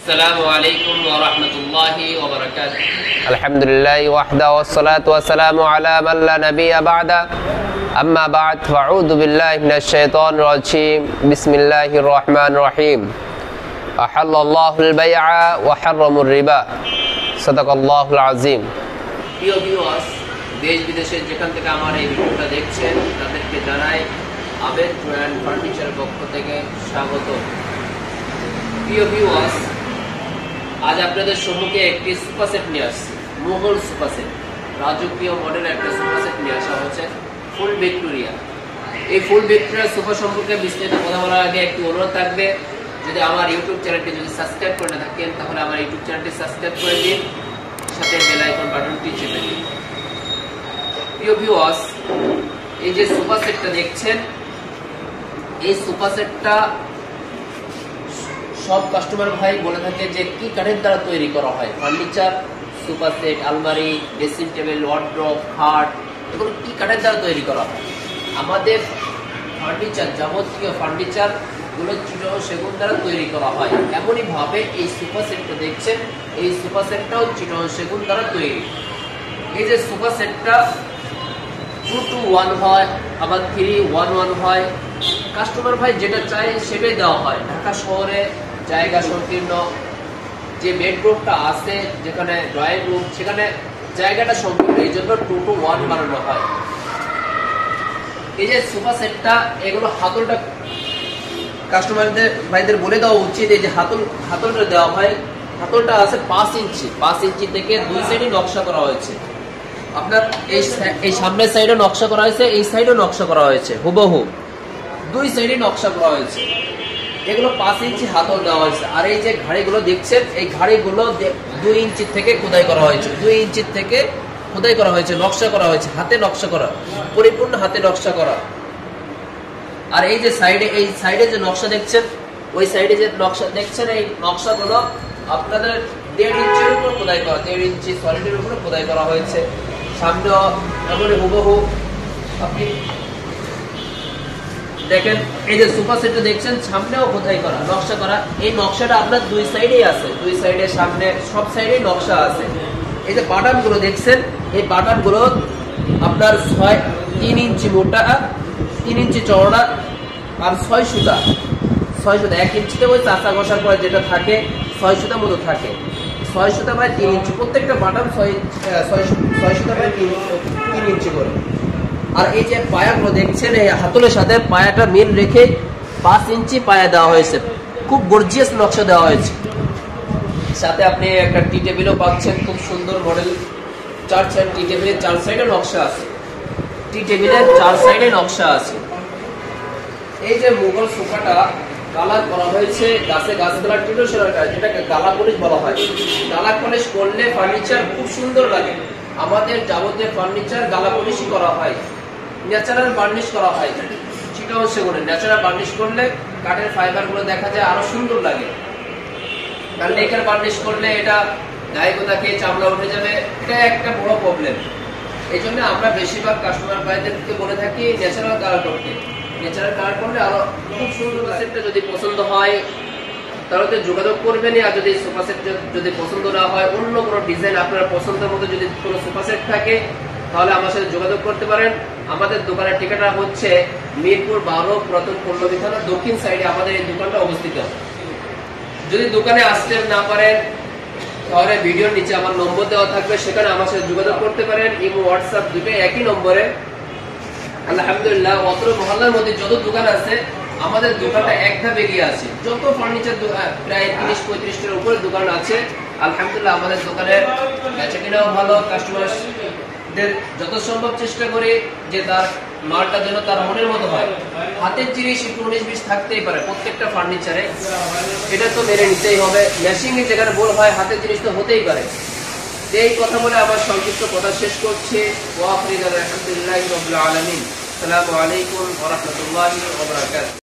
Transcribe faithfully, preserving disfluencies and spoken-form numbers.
আসসালামু আলাইকুম ওয়া রাহমাতুল্লাহি ওয়া বারাকাতুহু। আলহামদুলিল্লাহি ওয়াহদা ওয়াসসালাতু ওয়াসসালামু আলা মান লা নাবিয়্যা বা'দা। আম্মা বা'দ ফাআউযু বিল্লাহি মিনাশ শাইতানির রাজীম। বিসমিল্লাহির রহমানির রহিম। আহাল্লাল্লাহুল বাই'a ওয়া হাররামার রিবা। সাদাকাল্লাহুল আযীম। প্রিয় ভিউয়ার্স, দেশ বিদেশের যেখান থেকে আমার এই ভিডিওটা দেখছেন তাদেরকে জানাই আবেদ ব্র্যান্ড ফার্নিচার পক্ষ থেকে স্বাগত। প্রিয় ভিউয়ার্স, আজ আপনাদের সম্মুখে একটি সুপার সেট নিয়ে আসছি। মুঘল সুপার সেট, রাজকীয় মডেল একটা সুপার সেট নিয়ে আসা হচ্ছে, ফুল ভিক্টোরিয়া। এই ফুল ভিক্টোরিয়া সুপার সম্পর্কে বিস্তারিত কথা বলার আগে একটি অনুরোধ থাকবে, যদি আমার ইউটিউব চ্যানেলটি যদি সাবস্ক্রাইব করে না থাকেন তাহলে আমার ইউটিউব চ্যানেলটি সাবস্ক্রাইব করে দিন, সাথে বেল আইকন বাটনটি চেপে দিন। প্রিয় ভিউয়ার্স, এই যে সুপার সেটটা দেখছেন, এই সুপার সেটটা সব কাস্টমার ভাই বলে থাকে যে কি কাঠের দ্বারা তৈরি করা হয় ফার্নিচার, সুপার সেট, আলমারি, ড্রেসিং টেবিল, ওয়ার্ড্রপ, খাট, এগুলো কি কাঠের দ্বারা তৈরি করা হয়? আমাদের ফার্নিচার, যাবতীয় ফার্নিচার গুলো চিটাগং সেগুন দ্বারা তৈরি করা হয়। এমনই ভাবে এই সুপার সেটটা দেখছেন, এই সুপার সেটটাও চিটাগং সেগুন দ্বারা তৈরি। এই যে সুপার সেটটা টু টু ওয়ান হয়, আবার থ্রি ওয়ান ওয়ান হয়। কাস্টমার ভাই যেটা চায় সেটাই দেওয়া হয়। ঢাকা শহরে জায়গা সংকীর্ণ, যে বেডরুমটা আছে, যেখানে ড্রয়িং রুম, সেখানে জায়গাটা সংকীর্ণ, এই জন্য টু টু ওয়ান বানানো হয়। এই যে সোফা সেটটা, এগুলো হাতলটা কাস্টমারদের ভাইদের বলে দেওয়া উচিত। এই যে হাতল হাতলটা দেওয়া হয়, হাতলটা আছে পাঁচ ইঞ্চি, পাঁচ ইঞ্চি থেকে দুই সাইডে নকশা করা হয়েছে। আপনার এই এই সামনের সাইডে নকশা করা হয়েছে, এই সাইডেও নকশা করা হয়েছে, হুবহু দুই সাইডে নকশা করা হয়েছে। এগুলো পাঁচ ইঞ্চি হাতল দেওয়া হয়েছে। আর এই যে ঘাড়িগুলো দেখছেন, এই ঘাড়িগুলো দুই ইঞ্চি থেকে খোদাই করা হয়েছে, দুই ইঞ্চি থেকে খোদাই করা হয়েছে, নকশা করা হয়েছে, হাতে নকশা করা, পরিপূর্ণ হাতে নকশা করা। আর এই যে সাইডে, এই সাইডে যে নকশা দেখছেন, ওই সাইডে যে নকশা দেখছেন, এই নকশাগুলো আপনাদের দেড় ইঞ্চির উপর খোদাই করা, দেড় ইঞ্চি সলিডের উপরে খোদাই করা হয়েছে। সামনেও এমনই হুবহু আপনি দেখেন। এই যে সুপার সেটটা দেখছেন, সামনেও খোদাই করা, নকশা করা। এই নকশাটা আপনার দুই সাইডেই আছে, দুই সাইডে, সামনে, সব সাইডেই নকশা আছে। এই যে বাটন গুলো দেখছেন, এই বাটন গুলো আপনার ছয় তিন ইঞ্চি মোটা, তিন ইঞ্চি চওড়া, আর ছয় সুতা, ছয় সুতা এক ইঞ্চিতে ওই চাচা ঘষার পরে যেটা থাকে ছয় সুতা মতো থাকে, ছয় সুতা বাই তিন ইঞ্চি, প্রত্যেকটা বাটন ছয় ছয় সুতা বাই তিন তিন ইঞ্চি করে। আর এই যে পায়াগুলো দেখছেন, এই হাতলের সাথে পায়াটা মিল রেখে পাঁচ ইঞ্চি পায়া দেওয়া হয়েছে, খুব গর্জিয়াস নকশা দেওয়া হয়েছে। সাথে আপনি একটা টি টেবিলও পাচ্ছেন, খুব সুন্দর মডেল। চার সাইড টি টেবিলের চার সাইডে নকশা আছে, টি টেবিলের চার সাইডে নকশা আছে। এই যে মুঘল সোফাটা কালার করা হয়েছে গাছে গাছ কালার, যেটাকে গালা পলিশ বলা হয়। গালা পলিশ করলে ফার্নিচার খুব সুন্দর লাগে। আমাদের যাবতীয় ফার্নিচার গালা পলিশই করা হয়, ন্যাচারাল বার্নিশ করা হয়। চিটাগং সেগুনে ন্যাচারাল বার্নিশ করলে কাঠের ফাইবার গুলো দেখা যায় আরো সুন্দর লাগে। আর লেকার বার্নিশ করলে এটা গায়ে গোদা খেয়ে চামড়া উঠে যাবে, এটা একটা বড় প্রবলেম। এই জন্য আমরা বেশিরভাগ কাস্টমার ভাইদেরকে বলে থাকি ন্যাচারাল কালার করতে। ন্যাচারাল কালার করলে আরো খুব সুন্দর। সেটটা যদি পছন্দ হয় তাহলে তো যোগাযোগ করবেন। আর যদি সোফা সেট যদি পছন্দ না হয়, অন্য কোনো ডিজাইন আপনার পছন্দের মতো যদি কোনো সোফা সেট থাকে তাহলে আমার সাথে যোগাযোগ করতে পারেন। আমাদের দোকানের ঠিকানা হচ্ছে মিরপুর বারো, পুরাতন পল্লবী থানা, দক্ষিণ সাইডে আমাদের এই দোকানটা অবস্থিত। যদি দোকানে আসতে না পারেন তাহলে ভিডিওর নিচে আমার নম্বর দেওয়া থাকবে, সেখানে আমার সাথে যোগাযোগ করতে পারেন। ইমো, হোয়াটসঅ্যাপ দুটোই একই নম্বরে। আলহামদুলিল্লাহ, অত্র মহল্লার মধ্যে যত দোকান আছে আমাদের দোকানটা এক ধাপ এগিয়ে আছে। যত ফার্নিচার প্রায় তিরিশ পঁয়ত্রিশটার উপরে দোকান আছে। আলহামদুলিল্লাহ, আমাদের দোকানের বেচা কেনাও ভালো। কাস্টমারদের যত সম্ভব চেষ্টা করি যে তার মালটা যেন তার মনের মতো হয়। হাতের জিনিস একটু উনিশ বিশ থাকতেই পারে প্রত্যেকটা ফার্নিচারে, এটা তো মেনে নিতেই হবে। মেশিনে যেখানে ভুল হয়, হাতের জিনিস তো হতেই পারে। এই কথা বলে আমার সংক্ষিপ্ত কথা শেষ করছি। ওয়া আখিরু আলহামদুলিল্লাহি রাব্বিল আলামিন। আসসালামু আলাইকুম ওয়া রাহমাতুল্লাহি ওয়া বারাকাতুহু।